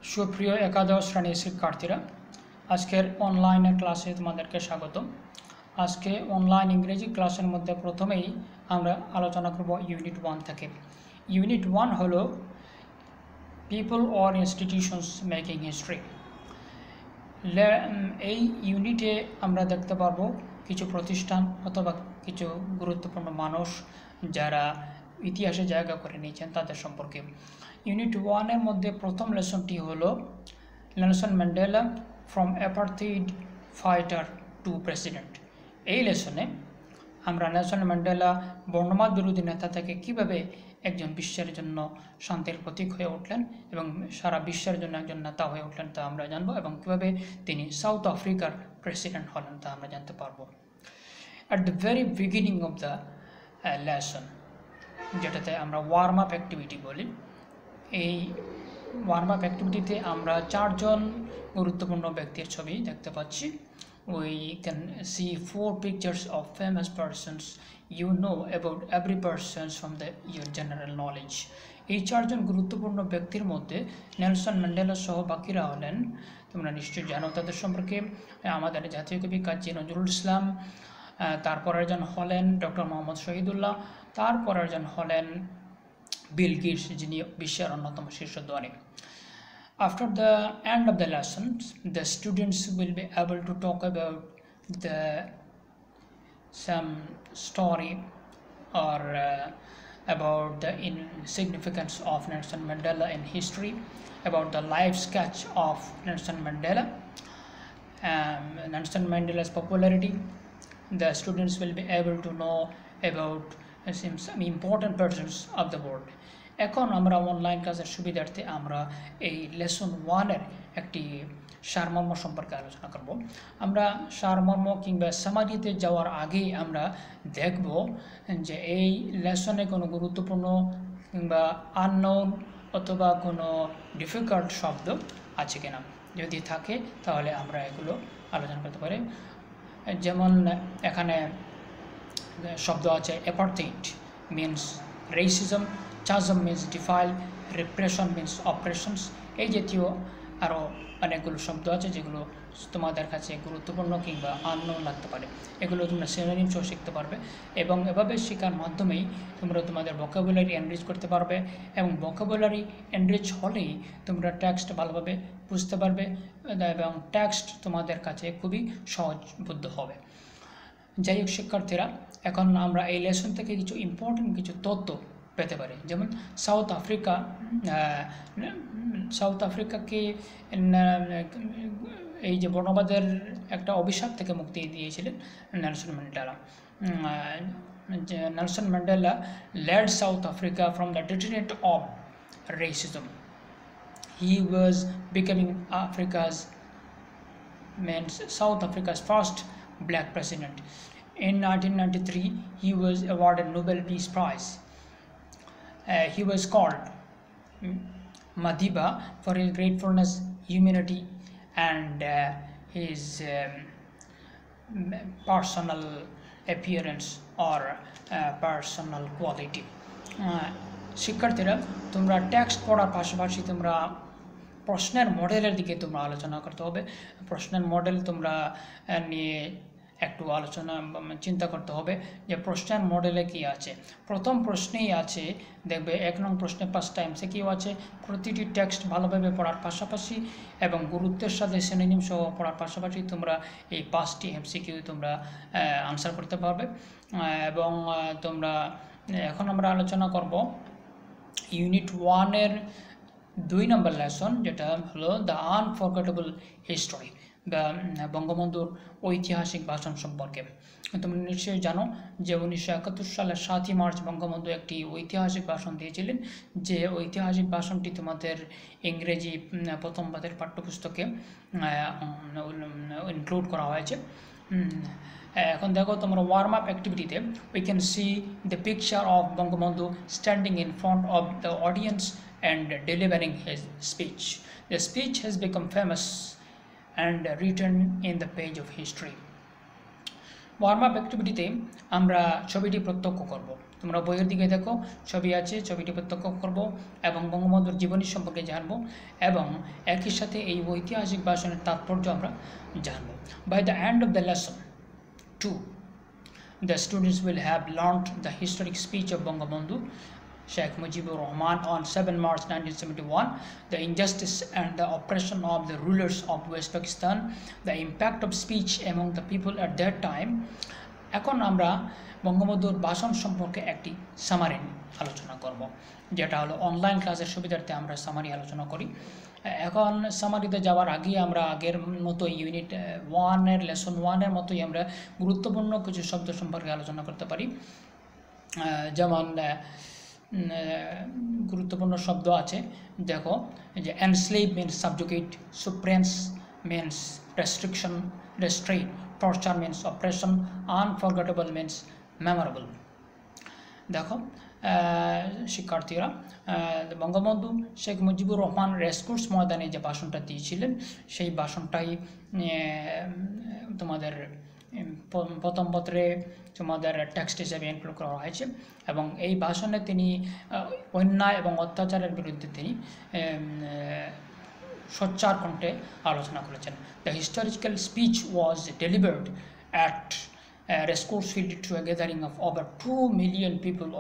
সুপ্রিয় একাদশ শ্রেণীর শিক্ষার্থীরা, আজকের অনলাইনের ক্লাসে তোমাদেরকে স্বাগতম। আজকে অনলাইন ইংরেজি ক্লাসের মধ্যে প্রথমেই আমরা আলোচনা করব ইউনিট 1 থেকে। ইউনিট 1 হলো people or institutions making history. এই ইউনিটে আমরা দেখতে পারবো কিছু প্রতিষ্ঠান অথবা কিছু গুরুত্বপূর্ণ মানুষ যারা ইতিহাসে জায়গা করে নিয়েছেন তাদের সম্পর্কে। ইউনিট 1-এর মধ্যে প্রথম লেসনটি হলো Nelson Mandela from apartheid fighter to president. এই লেসনে আমরা নেলসন ম্যান্ডেলা বর্ণবাদ বিরোধী নেতা থেকে কিভাবে একজন বিশ্বের জন্য শান্তির প্রতীক হয়ে উঠলেন এবং সারা বিশ্বের জন্য একজন নেতা হয়ে উঠলেন তা আমরা জানবো, এবং কীভাবে তিনি সাউথ আফ্রিকার প্রেসিডেন্ট হলেন তা আমরা জানতে পারবো। At the very beginning of the lesson, যেটাতে আমরা ওয়ার্ম আপ অ্যাক্টিভিটি বলি, এই ওয়ার্ম আপ অ্যাক্টিভিটিতে আমরা 4 জন গুরুত্বপূর্ণ ব্যক্তির ছবি দেখতে পাচ্ছি। We can see 4 pictures of famous persons you know about every person from your general knowledge. এই 4 জন গুরুত্বপূর্ণ ব্যক্তির মধ্যে নেলসন ম্যান্ডেলা সহ বাকিরা হলেন, তোমরা নিশ্চয়ই জানো তাদের সম্পর্কে, আমাদের জাতীয় কবি কাজী নজরুল ইসলাম, তারপরের জন হলেন ডক্টর মোহাম্মদ শহীদুল্লাহ, তারপরের জন হলেন বিল গেটস, যিনি বিশ্বের অন্যতম শীর্ষধনী। After the end of the lessons, the students will be able to talk about some story or about the significance of Nelson Mandela in history, about the life sketch of Nelson Mandela, Nelson Mandela's popularity. The students will be able to know about some important persons of the world. এখন আমরা online ক্লাসের সুবিধার্থে আমরা এই lesson 1-এর একটি সারমর্ম সম্পর্কে আলোচনা করব। আমরা সারমর্ম কিংবা সামারিতে যাওয়ার আগে আমরা দেখব যে এই লেসনে কোনো গুরুত্বপূর্ণ কিংবা আননোন অথবা কোনো ডিফিকাল্ট শব্দ আছে কিনা। যদি থাকে তাহলে আমরা এগুলো আলোচনা করতে পারি। যেমন এখানে শব্দ আছে apartheid means racism, chasm means defile, repression means operations. এই জাতীয় আরও অনেকগুলো শব্দ আছে যেগুলো তোমাদের কাছে গুরুত্বপূর্ণ কিংবা আননোন লাগতে পারে। এগুলো তোমরা সিনোনিম সহ শিখতে পারবে, এবং এভাবে শেখার মাধ্যমেই তোমরা তোমাদের ভোকাবুলারি এনরিচ করতে পারবে, এবং ভোকাবুলারি এনরিচ হলেই তোমরা টেক্সট ভালোভাবে বুঝতে পারবে এবং টেক্সট তোমাদের কাছে খুবই সহজবোধ্য হবে। যাই হোক শিক্ষার্থীরা, এখন আমরা এই লেসন থেকে কিছু ইম্পর্টেন্ট কিছু তথ্য পেতে পারি। যেমন সাউথ আফ্রিকাকে এই যে বর্ণবাদের একটা অভিশাপ থেকে মুক্তি দিয়েছিলেন Nelson Mandela. Nelson Mandela led South Africa from the deterrent of racism. He was becoming South Africa's first black president. In 1993, he was awarded Nobel Peace Prize. He was called Madiba for his gratefulness, humanity, and his personal appearance or personal quality. শিক্ষার্থীরা, তোমরা text পড়ার পাশাপাশি তোমরা প্রশ্নের মডেলের দিকে তোমরা আলোচনা করতে হবে। প্রশ্নের মডেল তোমরা নিয়ে একটু চিন্তা করতে হবে যে প্রশ্নের মডেলে কি আছে। প্রথম প্রশ্নেই আছে, দেখবে 1 নং প্রশ্নে 5টা এমসিকিউ আছে। প্রতিটি টেক্সট ভালোভাবে পড়ার পাশাপাশি এবং গুরুত্বের সাথে সিনোনিম সহ পড়ার পাশাপাশি তোমরা এই 5টি এমসিকিউ তোমরা আনসার করতে পারবে। এবং তোমরা এখন আমরা আলোচনা করব ইউনিট 1-এর 2 নম্বর লেসন, যেটা হলো দ্য আনফরগেটেবল হিস্টরি বা বঙ্গবন্ধুর ঐতিহাসিক ভাষণ সম্পর্কে। তোমরা নিশ্চয়ই জানো যে 1971 সালের 7ই মার্চ বঙ্গবন্ধু একটি ঐতিহাসিক ভাষণ দিয়েছিলেন, যে ঐতিহাসিক ভাষণটি তোমাদের ইংরেজি প্রথম পাঠের পাঠ্যপুস্তকে ইনক্লুড করা হয়েছে। এখন দেখো তোমরা ওয়ার্ম আপ অ্যাক্টিভিটিতে we can see the picture of Bangabandhu standing in front of the audience and delivering his speech. The speech has become famous and written in the page of history. Warm up অ্যাক্টিভিটিতে আমরা ছবিটি প্রত্যক্ষ করব। তোমরা বইয়ের দিকে দেখো, ছবি আছে, ছবিটি প্রত্যক্ষ করব এবং বঙ্গবন্ধুর জীবনী সম্পর্কে জানব এবং একই সাথে এই ঐতিহাসিক ভাষণের তাৎপর্য আমরা জানব। By the end of the lesson 2, the students will have learned the historic speech of Bangabandhu Sheikh Mujibur Rahman on 7 March 1971, the injustice and the oppression of the rulers of West Pakistan, the impact of speech among the people at that time. এখন আমরা বঙ্গবন্ধুর ভাষণ সম্পর্কে একটি summary আলোচনা করব, যেটা হলো অনলাইন ক্লাসের সুবিধার্থে আমরা সামারি আলোচনা করি। এখন সামারিতে যাওয়ার আগে আমরা আগের মতো ইউনিট 1-এর লেসন 1-এর মতোই আমরা গুরুত্বপূর্ণ কিছু শব্দ সম্পর্কে আলোচনা করতে পারি। যেমন গুরুত্বপূর্ণ শব্দ আছে, দেখো যে enslave means subjugate, suppress means restriction, restrain, torture means operation, unforgettable means memorable. দেখো শিক্ষার্থীরা, বঙ্গবন্ধু শেখ মুজিবুর রহমান রেসকোর্স ময়দানে যে ভাষণটা দিয়েছিলেন সেই ভাষণটাই তোমাদের প্রথম পত্রে তোমাদের টেক্সট হিসেবে ইনক্লুড করা হয়েছে এবং এই ভাষণে তিনি অন্যায় এবং অত্যাচারের বিরুদ্ধে তিনি সোচ্চার কণ্ঠে আলোচনা করেছেন। The historical speech was delivered at Racecourse Field to a gathering of over 2 million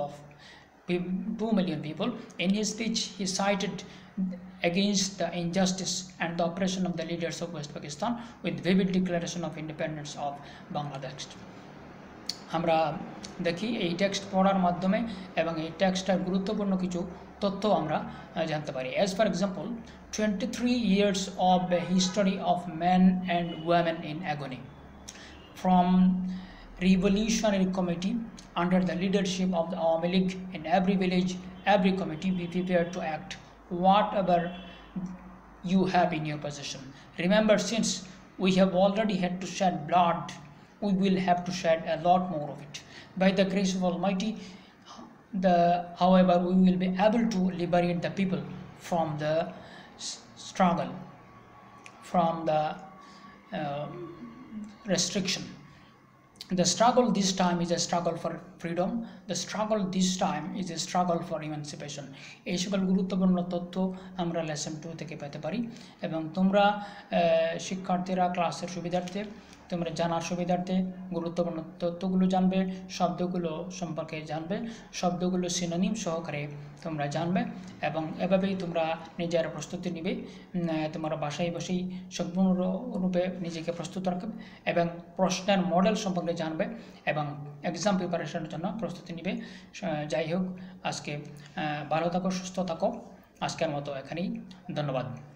people. In his speech, he cited against the injustice and the oppression of the leaders of West Pakistan with vivid declaration of independence of Bangladesh. আমরা দেখি এই text পড়ার মাধ্যমে এবং এই টেক্সটের গুরুত্বপূর্ণ কিছু তথ্য আমরা জানতে পারি। As for example, 23 years of the history of men and women in agony. From Revolutionary Committee under the leadership of the Awami League, in every village, every committee, be prepared to act whatever you have in your possession. Remember, since we have already had to shed blood, we will have to shed a lot more of it. By the grace of Almighty, however, we will be able to liberate the people from the struggle, from the restriction. The struggle this time is a struggle for freedom. The struggle this time is a struggle for emancipation. এই সকল গুরুত্বপূর্ণ তথ্য আমরা lesson 2 থেকে পেতে পারি এবং তোমরা শিক্ষার্থীরা ক্লাসের সুবিধার্থে, তোমরা জানার সুবিধার্থে গুরুত্বপূর্ণ তথ্যগুলো জানবে, শব্দগুলো সম্পর্কে জানবে, শব্দগুলো সিনোনিম সহকারে তোমরা জানবে এবং এভাবেই তোমরা নিজের প্রস্তুতি নিবে। তোমরা বাসায় বসেই সম্পূর্ণরূপে নিজেকে প্রস্তুত রাখবে এবং প্রশ্নের মডেল সম্পর্কে জানবে এবং এক্সাম প্রিপারেশনের জন্য প্রস্তুতি নিবে। যাই হোক, আজকে ভালো থাকো, সুস্থ থাকো। আজকের মতো এখানেই, ধন্যবাদ।